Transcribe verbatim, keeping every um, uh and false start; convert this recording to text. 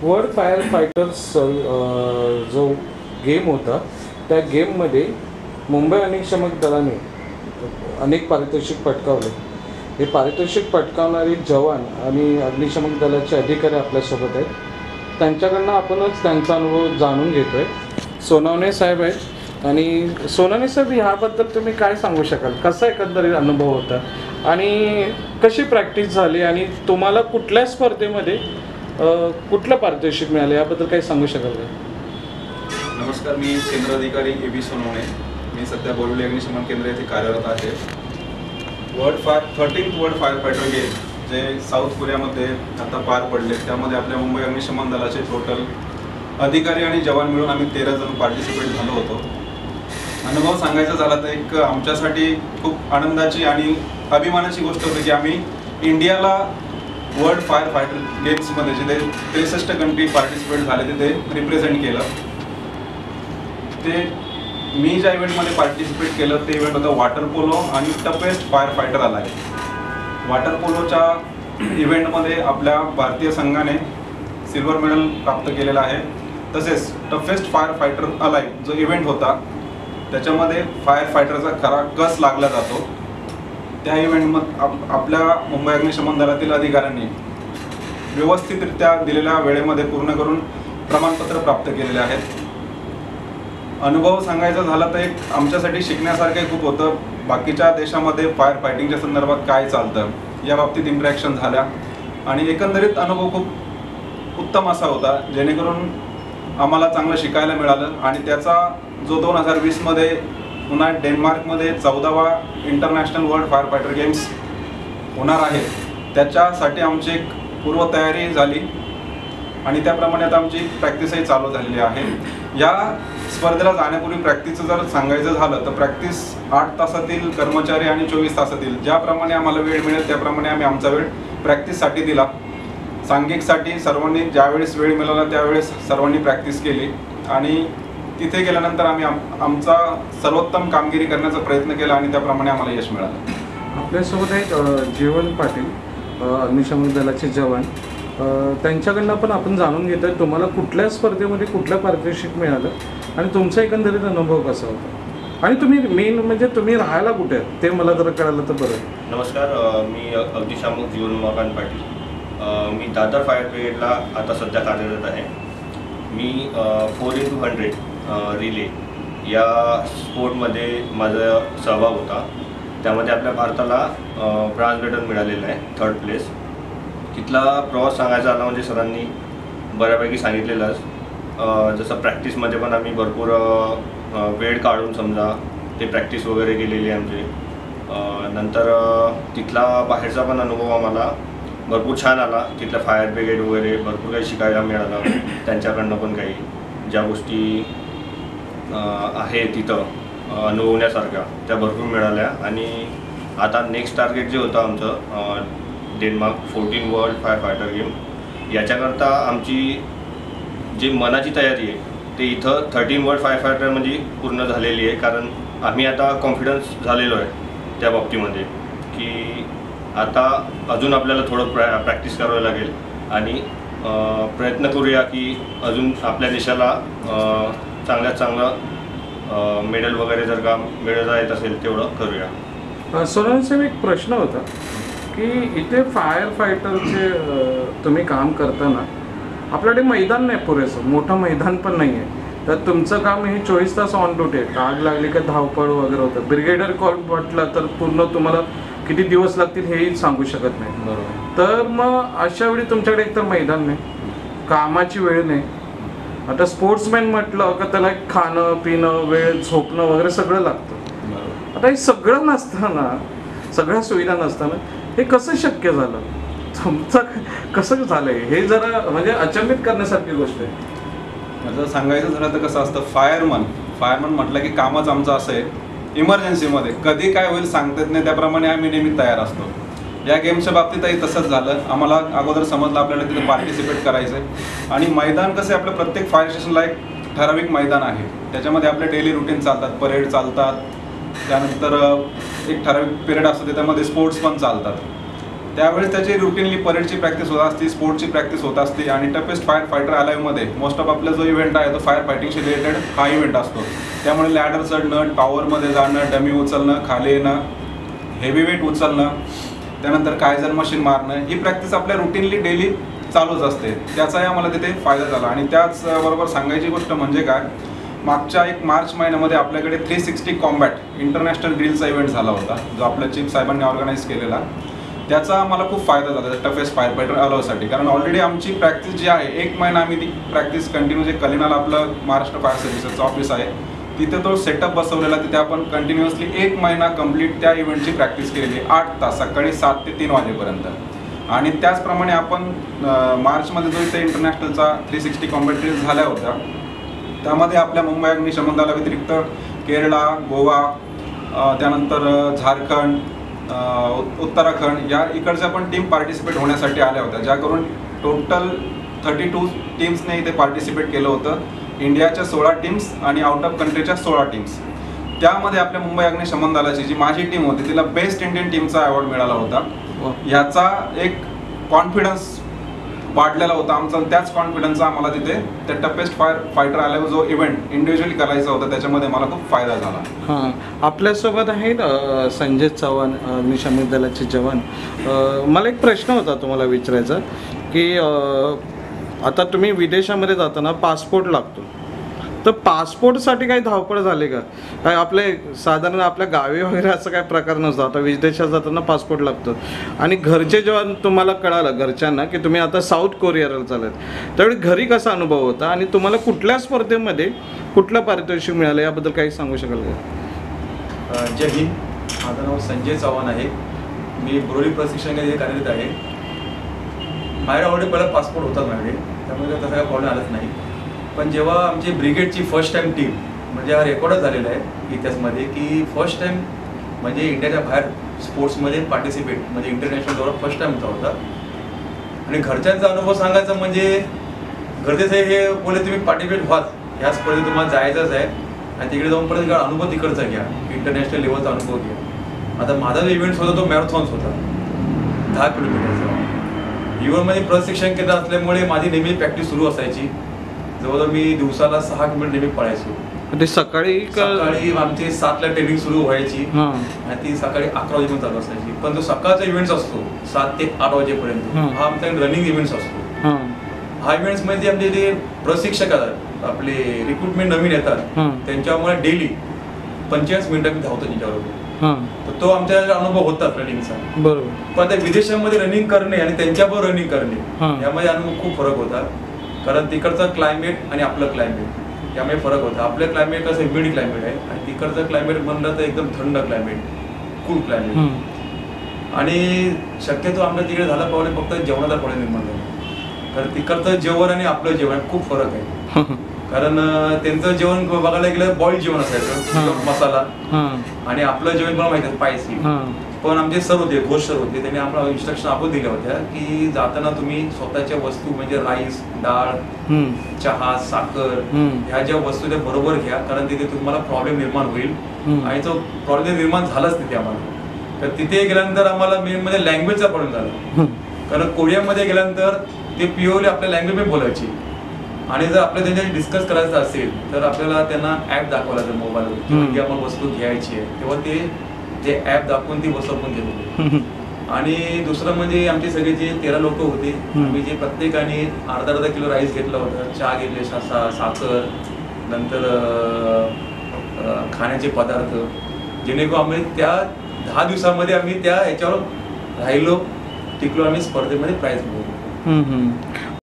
World fire fighters जो game होता त्या गेममध्ये मुंबई अग्निशमन दलाने अनेक पारितोषिक पटकावले. हे पारितोषिक पटकावणारे जवान आणि अग्निशमन दलाचे अधिकारी आपल्यासोबत आहेत. त्यांच्याकडनं आपणच त्यांचा अनुभव जाणून घेतो आहे. सोनवणे साहेब आहेत. आणि सोनवणे साहेब, ह्याबद्दल तुम्ही काय सांगू शकाल? कसा एकंदरीत अनुभव होता आणि कशी प्रॅक्टिस झाली आणि तुम्हाला कुठल्या स्पर्धेमध्ये कुठलं पारितोषिक मिळालं याबद्दल काही सांगू शकाल का? नमस्कार, मी केंद्र अधिकारी ए बी सोनवणे. मी सध्या बोरिवली अग्निशमन केंद्र येथे कार्यरत आहे. World fire thirteenth world fire fighter game जे साऊथ कोरियामध्ये आता पार पडले, त्यामध्ये आपल्या मुंबई अग्निशमन दलाचे टोटल अधिकारी आणि जवान मिळून आम्ही तेरा जण पार्टिसिपेट झालो होतो. अनुभव सांगायचा झाला तर एक आमच्यासाठी खूप आनंदाची आणि अभिमानाची गोष्ट होती की आम्ही इंडियाला वर्ल्ड फायर फायटर गेम्समध्ये जिथे त्रेसष्ट कंट्री पार्टिसिपेट झाले तिथे रिप्रेझेंट केलं. ते मी ज्या इव्हेंटमध्ये पार्टिसिपेट केलं ते इव्हेंट होतं वॉटर पोलो आणि toughest fire fighter alive. Water पोलोच्या इव्हेंटमध्ये आपल्या भारतीय संघाने सिल्वर मेडल प्राप्त केलेलं आहे. तसेच टफेस्ट फायर फायटर अलाय जो इव्हेंट होता त्याच्यामध्ये फायर फायटरचा खरा कस लागला जातो. त्या इव्हेंटमध्ये आप आपल्या मुंबई अग्निशमन दलातील अधिकाऱ्यांनी व्यवस्थितरित्या दिलेल्या वेळेमध्ये पूर्ण करून प्रमाणपत्र प्राप्त केलेले आहेत. अनुभव सांगायचा झाला तर एक आमच्यासाठी शिकण्यासारखं खूप होतं. बाकीच्या देशामध्ये फायर फायटिंगच्या संदर्भात काय चालतं या बाबतीत इंटरॅक्शन झाल्या आणि एकंदरीत अनुभव खूप उत्तम असा होता, जेणेकरून आम्हाला चांगलं शिकायला मिळालं. आणि त्याचा जो दोन हजार वीसमध्ये पुन्हा डेन्मार्कमध्ये चौदावा international world fire fighter games होणार आहे त्याच्यासाठी आमची एक पूर्वतयारी झाली आणि त्याप्रमाणे आता आमची प्रॅक्टिसही चालू झालेली आहे. या स्पर्धेला जाण्यापूर्वी प्रॅक्टिसचं जर सांगायचं झालं तर प्रॅक्टिस आठ तासातील कर्मचारी आणि चोवीस तासातील ज्याप्रमाणे आम्हाला वेळ मिळेल त्याप्रमाणे आम्ही आमचा वेळ प्रॅक्टिससाठी दिला. सांघिकसाठी सर्वांनी ज्यावेळेस वेळ मिळाला त्यावेळेस सर्वांनी प्रॅक्टिस केली आणि तिथे गेल्यानंतर आम्ही आम आमचा सर्वोत्तम कामगिरी करण्याचा प्रयत्न केला आणि त्याप्रमाणे आम्हाला यश मिळालं. आपल्यासोबत आहेत जीवन पाटील, अग्निशमन दलाचे जवान. त्यांच्याकडनं पण आपण जाणून घेतो आहे तुम्हाला कुठल्या स्पर्धेमध्ये कुठलं पारितोषिक मिळालं आणि तुमचा एकंदरीत अनुभव कसा होता आणि तुम्ही मेन म्हणजे तुम्ही राहायला कुठे आहेत ते मला जर कळालं तर बरं. नमस्कार, मी अग्निशामक जीवन उमाकांत पाटील. मी दादर फायर ब्रिगेडला आता सध्या कार्यरत आहे. मी फोर इंटू हंड्रेड रिले या स्पोर्टमध्ये माझा सहभाग होता. त्यामध्ये आपल्या भारताला ब्रॉन्झ मेडल मिळालेलं आहे, थर्ड प्लेस. तिथला प्रवास सांगायचा आला म्हणजे सरांनी बऱ्यापैकी सांगितलेलंच. जसं प्रॅक्टिसमध्ये पण आम्ही भरपूर वेळ काढून समजा ते प्रॅक्टिस वगैरे केलेली आहे आमची. नंतर तिथला बाहेरचा पण अनुभव आम्हाला भरपूर छान आला. तिथल्या फायर ब्रिगेड वगैरे भरपूर काही शिकायला मिळालं. त्यांच्याकडनं पण काही ज्या गोष्टी आहे तिथं अनुभवण्यासारख्या त्या भरपूर मिळाल्या. आणि आता नेक्स्ट टार्गेट जे होतं आमचं Denmark fourteen world fire fighter game, याच्याकरता आमची जी मनाची तयारी आहे ते इथं थर्टीन वर्ल्ड फायर फायटर म्हणजे पूर्ण झालेली आहे. कारण आम्ही आता कॉन्फिडन्स झालेलो आहे त्या बाबतीमध्ये की आता अजून आपल्याला थोडं प्रॅ प्रॅक्टिस करावं लागेल आणि प्रयत्न करूया की अजून आपल्या देशाला चांगल्यात चांगलं मेडल वगैरे जर का मिळवता येत असेल तेवढं करूया. सोनवणे साहेब, एक प्रश्न होता की इथे फायर फायटरचे तुम्ही काम करताना आपल्याकडे मैदान नाही, पुरेसं मोठं मैदान पण नाही आहे. तर तुमचं काम हे चोवीस तास ऑन ड्युटी आहे. आग लागली का धावपळ वगैरे होतं. ब्रिगेडर कॉल म्हटलं तर पूर्ण तुम्हाला किती दिवस लागतील हेही सांगू शकत नाही. बरोबर. तर मग अशा वेळी तुमच्याकडे एकतर मैदान नाही, कामाची वेळ नाही. आता स्पोर्ट्समॅन म्हटलं का त्याला खाणं पिणं वेळ झोपणं वगैरे सगळं लागतं. आता हे सगळं नसताना, सगळ्या सुविधा नसताना हे कसं शक्य झालं? तुमचं कसं झालंय हे जरा म्हणजे अचंबित करण्यासारखी गोष्ट आहे. माझं सांगायचं झालं तर कसं असतं, फायरमन फायरमन म्हटलं की कामच आमचं असं आहे इमर्जन्सीमध्ये कधी काय होईल सांगता येत नाही, त्याप्रमाणे आम्ही नेहमी तयार असतो. या गेमच्या बाबतीतही तसंच झालं. आम्हाला अगोदर समजलं आपल्याला तिथे पार्टिसिपेट करायचं आहे आणि मैदान कसं आहे आपलं प्रत्येक फायर स्टेशनला एक ठराविक मैदान आहे. त्याच्यामध्ये आपले डेली रुटीन चालतात, परेड चालतात, त्यानंतर एक ठराविक पिरियड असतो त्याच्यामध्ये स्पोर्ट्स पण चालतात. त्यावेळेस त्याची रुटीनली परेडची प्रॅक्टिस होत असते, स्पोर्टची प्रॅक्टिस होत असते आणि टफेस्ट फायर फायटर अलाइव्हमध्ये मोस्ट ऑफ आपला जो इव्हेंट आहे तो फायर फायटिंगशी रिलेटेड हा इव्हेंट असतो. त्यामुळे लॅडर चढणं, टॉवरमध्ये जाणं, डमी उचलणं, खाली येणं, हेवी वेट उचलणं, त्यानंतर कायझर मशीन मारणं, ही प्रॅक्टिस आपल्या रुटीनली डेली चालूच असते. त्याचाही आम्हाला तिथे फायदा झाला. आणि त्याचबरोबर सांगायची गोष्ट म्हणजे काय, मागच्या एक मार्च महिन्यामध्ये आपल्याकडे थ्री सिक्स्टी कॉम्बॅट इंटरनॅशनल ड्रिलचा इव्हेंट झाला होता, जो आपल्या चीफ साहेबांनी ऑर्गनाईज केलेला. त्याचा आम्हाला खूप फायदा झाला टफेस्ट फायर फायटर अलावसाठी, कारण ऑलरेडी आमची प्रॅक्टिस जी आहे एक महिना आम्ही ती प्रॅक्टिस कंटिन्यू, जे कलिनाला आपलं महाराष्ट्र फायर सर्व्हिसेसचं ऑफिस आहे तिथे तो सेटअप बसवलेला, तिथे आपण कंटिन्युअसली एक महिना कंप्लीट त्या इव्हेंटची प्रॅक्टिस केलेली, आठ तास सकाळी सात ते तीन वाजेपर्यंत. आणि त्याचप्रमाणे आपण मार्चमध्ये जो इथे इंटरनॅशनलचा थ्री सिक्स्टी कॉम्बॅट ड्रिल झाल्या होत्या, त्यामध्ये आपल्या मुंबई अग्निशमन दलाव्यतिरिक्त केरळा, गोवा, त्यानंतर झारखंड, उत्तराखंड या इकडच्या पण टीम पार्टिसिपेट होण्यासाठी आल्या होत्या, ज्या करून टोटल थर्टी टू टीम्सने इथे पार्टिसिपेट केलं होतं. इंडियाच्या सोळा टीम्स आणि आउट ऑफ कंट्रीच्या सोळा टीम्स. त्यामध्ये आपल्या मुंबई अग्निशमन दलाची जी माझी टीम होती तिला बेस्ट इंडियन टीमचा अवॉर्ड मिळाला होता. याचा एक कॉन्फिडन्स वाढलेला होता आमचा. त्याच कॉन्फिडन्सचा आम्हाला तिथे त्या टफेस्ट फायर फायटर आल्यावर जो इव्हेंट इंडिव्हिज्युअली करायचा होता त्याच्यामध्ये मला खूप फायदा झाला. हां, आपल्यासोबत आहेत संजय चव्हाण, अग्निशमन दलाचे जवान. मला एक प्रश्न होता तुम्हाला विचारायचा की आता तुम्ही विदेशामध्ये जाताना पासपोर्ट लागतो, तर पासपोर्टसाठी काही धावपळ झाली का? काय आपले साधारण आपल्या गावी वगैरे असं काही प्रकार नसतो, आता विदेशात जाताना पासपोर्ट लागतो. आणि घरचे जेव्हा तुम्हाला कळालं घरच्यांना की तुम्ही आता साऊथ कोरियाला चालत, त्यावेळी घरी कसा अनुभव होता आणि तुम्हाला कुठल्या स्पर्धेमध्ये कुठलं पारितोषिक मिळालं याबद्दल काही सांगू शकाल का? जय हिंद, माझं नाव संजय चव्हाण आहे. मी बोरोली प्रशिक्षण केंद्रात कार्यरत आहे. माझ्या ऑलरेडी पहिला पासपोर्ट होता माझ्याकडे, त्यामुळे तसा काही प्रॉब्लेम आलाच नाही. पण जेव्हा आमची ब्रिगेडची फर्स्ट टाईम टीम, म्हणजे हा रेकॉर्डच झालेला आहे इतिहासमध्ये की फर्स्ट टाईम म्हणजे इंडियाच्या बाहेर स्पोर्ट्समध्ये पार्टिसिपेट म्हणजे इंटरनॅशनल दौरा फर्स्ट टाईम होता होता आणि घरच्यांचा अनुभव सांगायचा म्हणजे घरचे हे बोले तुम्ही पार्टिसिपेट व्हाच, ह्या स्पर्धेत तुम्हाला जायचंच आहे आणि तिकडे जाऊन परत अनुभव तिकडचा घ्या, इंटरनॅशनल लेवलचा अनुभव घ्या. आता माझा जो इव्हेंट्स होता तो मॅरेथॉन्स होता, दहा किलोमीटरचा. इव्हनमध्ये प्रशिक्षण केंद्र असल्यामुळे माझी नेहमी प्रॅक्टिस सुरू असायची. जवळजवळ मी दिवसाला सहा किलोमीटर नेहमी पळायचो. ते सकाळी सकाळी आमची सातला ट्रेनिंग सुरू व्हायची आणि ती सकाळी अकरा वाजेपर्यंत चालू असायची. पण जो सकाळचा इव्हेंट्स असतो सात ते आठ वाजेपर्यंत, हा आमचा रनिंग इव्हेंट्स असतो. हा इव्हेंट्स मध्ये आमचे जे प्रशिक्षक आहेत, आपले रिक्रुटमेंट नवीन येतात, त्यांच्यामुळे डेली पंचेचाळीस मिनिटं मी धावतो त्यांच्याबरोबर. तर तो आमच्या अनुभव होता रनिंगचा. बरोबर. पण त्या विदेशामध्ये रनिंग करणे आणि त्यांच्याबरोबर रनिंग करणे यामध्ये अनुभव खूप फरक होता. कारण तिकडचं क्लायमेट आणि आपलं क्लायमेट यामध्ये फरक होता. आपलं क्लायमेट कसं ह्युमिड क्लायमेट आहे आणि तिकडचं क्लायमेट म्हणलं तर एकदम थंड क्लायमेट, कूल क्लायमेट. आणि शक्यतो आमच्या तिकडे झाला प्रॉब्लेम फक्त जेवणाचा प्रॉब्लेम निर्माण झाला. कारण तिकडचं जेवण आणि आपलं जेवण खूप फरक आहे. कारण त्यांचं जेवण बघायला गेलं बॉइल्ड जेवण असायचं, मसाला, आणि आपलं जेवण पण माहिती आहे स्पायसी. पण आमचे सर होते, घोष सर होते, त्यांनी आम्हाला इन्स्ट्रक्शन आपण दिल्या होत्या की जाताना तुम्ही स्वतःच्या वस्तू म्हणजे राईस, डाळ, चहा, साखर ह्या ज्या वस्तू त्या बरोबर घ्या, कारण तिथे तुम्हाला प्रॉब्लेम निर्माण होईल. आणि तो प्रॉब्लेम निर्माण झालाच तिथे आम्हाला. तर तिथे गेल्यानंतर आम्हाला मेन म्हणजे लँग्वेजचा प्रॉब्लेम झाला. कारण कोरियामध्ये गेल्यानंतर ते प्युअरली आपल्या लँग्वेज बोलायची आणि जर आपल्याला त्यांच्याशी डिस्कस करायचं असेल तर आपल्याला त्यांना ॲप दाखवायला लागेल मोबाईलवर की आपण वस्तू घ्यायची आहे, तेव्हा ते ते ॲप दाखवून ती वस्तू आपण घेत होतो. आणि दुसरं म्हणजे आमचे सगळे जे तेरा लोक होते, आम्ही जे प्रत्येकाने अर्धा अर्धा किलो राईस घेतला होता, चहा घेतले, साखर, नंतर खाण्याचे पदार्थ, जेणेकरून आम्ही त्या दहा दिवसामध्ये आम्ही त्या ह्याच्यावर राहिलो, टिकलो, आम्ही स्पर्धेमध्ये प्राईज मिळवलो.